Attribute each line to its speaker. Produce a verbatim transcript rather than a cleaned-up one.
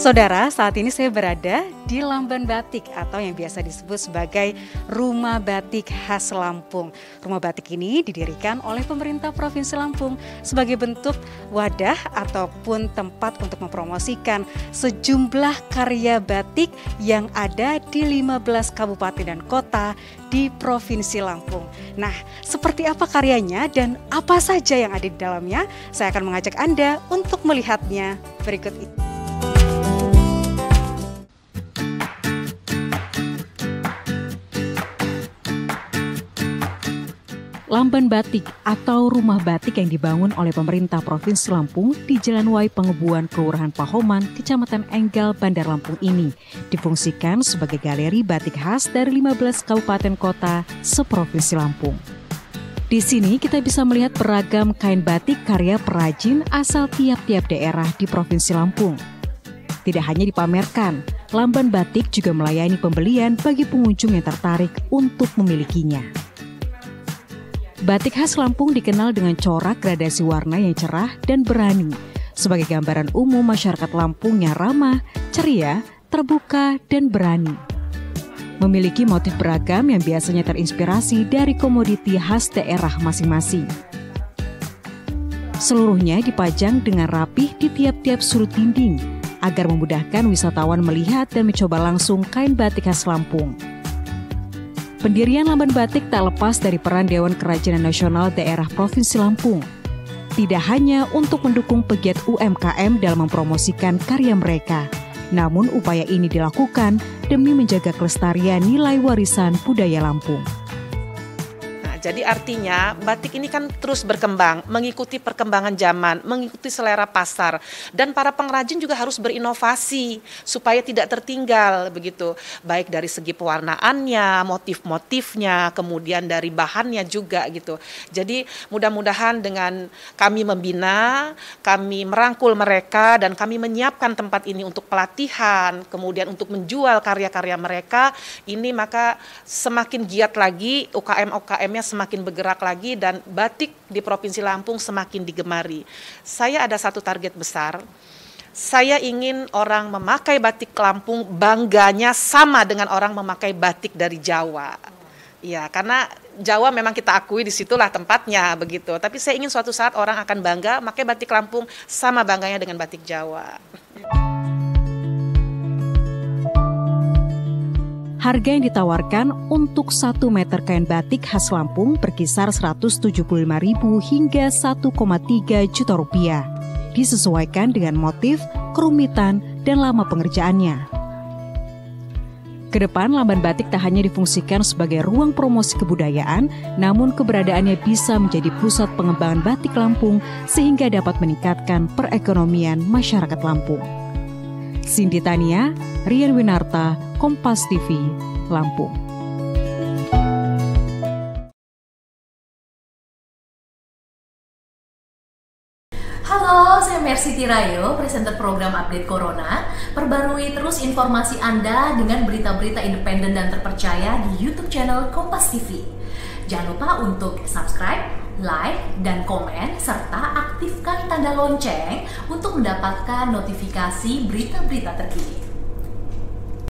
Speaker 1: Saudara, saat ini saya berada di Lamban Batik atau yang biasa disebut sebagai Rumah Batik Khas Lampung. Rumah batik ini didirikan oleh pemerintah Provinsi Lampung sebagai bentuk wadah ataupun tempat untuk mempromosikan sejumlah karya batik yang ada di lima belas kabupaten dan kota di Provinsi Lampung. Nah, seperti apa karyanya dan apa saja yang ada di dalamnya? Saya akan mengajak Anda untuk melihatnya berikut ini. Lamban Batik atau rumah batik yang dibangun oleh pemerintah Provinsi Lampung di Jalan Wai Pengebuan, Kelurahan Pahoman, Kecamatan Enggal, Bandar Lampung ini difungsikan sebagai galeri batik khas dari lima belas kabupaten kota seprovinsi Lampung. Di sini kita bisa melihat beragam kain batik karya perajin asal tiap-tiap daerah di Provinsi Lampung. Tidak hanya dipamerkan, Lamban Batik juga melayani pembelian bagi pengunjung yang tertarik untuk memilikinya. Batik khas Lampung dikenal dengan corak gradasi warna yang cerah dan berani, sebagai gambaran umum masyarakat Lampung yang ramah, ceria, terbuka, dan berani. Memiliki motif beragam yang biasanya terinspirasi dari komoditi khas daerah masing-masing. Seluruhnya dipajang dengan rapih di tiap-tiap sudut dinding, agar memudahkan wisatawan melihat dan mencoba langsung kain batik khas Lampung. Pendirian Lamban Batik tak lepas dari peran Dewan Kerajinan Nasional Daerah Provinsi Lampung. Tidak hanya untuk mendukung pegiat U M K M dalam mempromosikan karya mereka, namun upaya ini dilakukan demi menjaga kelestarian nilai warisan budaya Lampung.
Speaker 2: Jadi artinya batik ini kan terus berkembang, mengikuti perkembangan zaman, mengikuti selera pasar. Dan para pengrajin juga harus berinovasi supaya tidak tertinggal begitu. Baik dari segi pewarnaannya, motif-motifnya, kemudian dari bahannya juga gitu. Jadi mudah-mudahan dengan kami membina, kami merangkul mereka dan kami menyiapkan tempat ini untuk pelatihan, kemudian untuk menjual karya-karya mereka, ini maka semakin giat lagi U K M-U K M-nya semakin bergerak lagi dan batik di Provinsi Lampung semakin digemari. Saya ada satu target besar. Saya ingin orang memakai batik Lampung bangganya sama dengan orang memakai batik dari Jawa. Ya, karena Jawa memang kita akui disitulah tempatnya begitu. Tapi saya ingin suatu saat orang akan bangga pakai batik Lampung sama bangganya dengan batik Jawa.
Speaker 1: Harga yang ditawarkan untuk satu meter kain batik khas Lampung berkisar seratus tujuh puluh lima ribu rupiah hingga satu koma tiga juta rupiah. Disesuaikan dengan motif, kerumitan, dan lama pengerjaannya. Kedepan, Lamban Batik tak hanya difungsikan sebagai ruang promosi kebudayaan, namun keberadaannya bisa menjadi pusat pengembangan batik Lampung sehingga dapat meningkatkan perekonomian masyarakat Lampung. Cindy Tania, Rian Winarta, Kompas T V, Lampung.
Speaker 3: Halo, saya Mercy Tirayo, presenter program Update Corona. Perbarui terus informasi Anda dengan berita-berita independen dan terpercaya di YouTube channel Kompas T V. Jangan lupa untuk subscribe, like, dan komen, serta aktifkan tanda lonceng untuk mendapatkan notifikasi berita-berita terkini.